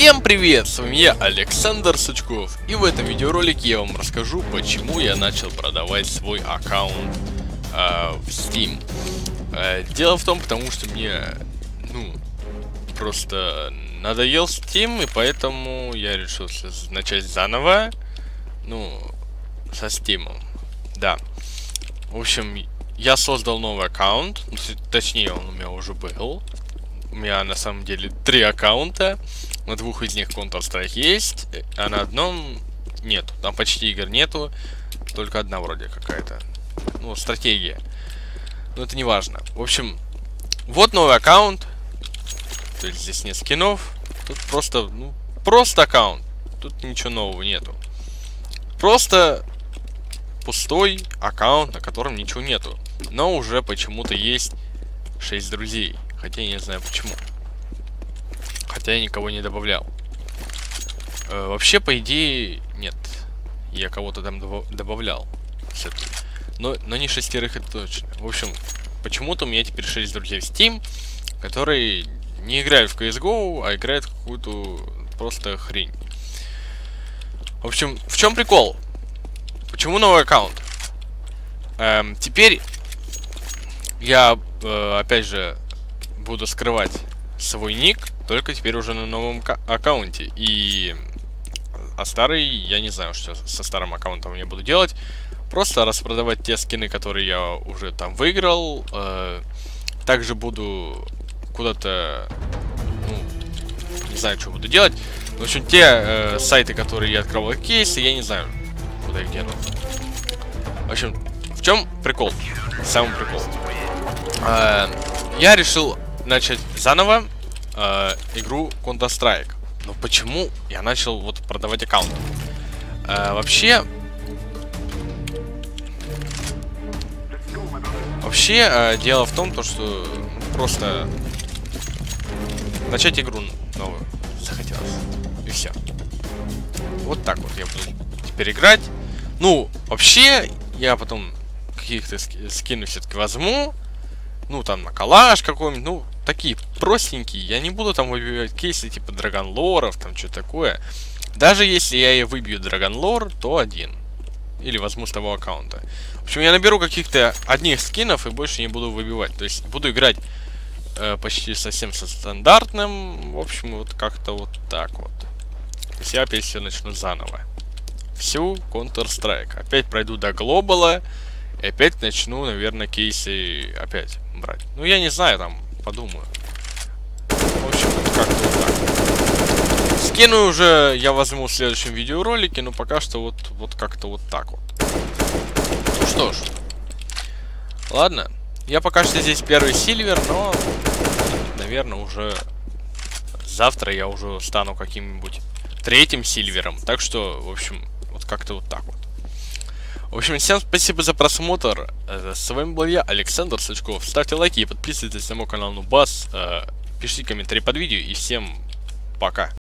Всем привет, с вами я, Александр Сучков, и в этом видеоролике я вам расскажу, почему я начал продавать свой аккаунт в Steam. Дело в том, потому что мне, просто надоел Steam, и поэтому я решил начать заново, со Steam. Да. В общем, я создал новый аккаунт, точнее, он у меня уже был. У меня на самом деле 3 аккаунта. На 2 из них Counter-Strike есть, а на одном нету. Там почти игр нету, только одна вроде какая-то. Стратегия. Но это не важно. В общем, вот новый аккаунт. То есть здесь нет скинов. Тут просто аккаунт. Тут ничего нового нету. Просто пустой аккаунт, на котором ничего нету. Но уже почему-то есть 6 друзей. Хотя я не знаю почему. Хотя я никого не добавлял. Вообще, по идее, нет. Я кого-то там добавлял. Но не 6, это точно. В общем, почему-то у меня теперь 6 друзей в Steam, которые не играют в CSGO, а играют в какую-то просто хрень. В общем, в чем прикол? Почему новый аккаунт? Теперь я, опять же, буду скрывать свой ник, только теперь уже на новом аккаунте. А старый, я не знаю, что со старым аккаунтом я буду делать. Просто распродавать те скины, которые я уже там выиграл. Также буду куда-то, не знаю, что буду делать. В общем, те сайты, которые я открывал кейсы, я не знаю, куда их дену. В общем, в чем прикол? Самый прикол. Я решил начать заново игру Counter-Strike. Но почему я начал продавать аккаунт? Вообще, дело в том, что просто начать игру новую захотелось. И все. Вот так вот я буду теперь играть. Вообще, я потом каких-то скины все-таки возьму. Там на калаш какой-нибудь, такие простенькие. Я не буду там выбивать кейсы типа драгонлоров, там что такое. Даже если я и выбью драгонлор, то один. Или возьму с того аккаунта. В общем, я наберу каких-то одних скинов и больше не буду выбивать. То есть буду играть почти совсем со стандартным. В общем, как-то так вот. То есть я опять все начну заново. Всю Counter-Strike. Опять пройду до глобала. И опять начну, наверное, кейсы опять брать. Я не знаю, там, подумаю. В общем, как-то так. Скину уже я возьму в следующем видеоролике, но пока что как-то так вот. Что ж. Ладно. Я пока что здесь первый сильвер, но, наверное, уже завтра я уже стану каким-нибудь 3-м сильвером. Так что, в общем, как-то так вот. В общем, всем спасибо за просмотр. С вами был я, Александр Сучков. Ставьте лайки и подписывайтесь на мой канал Нубас. Пишите комментарии под видео. И всем пока.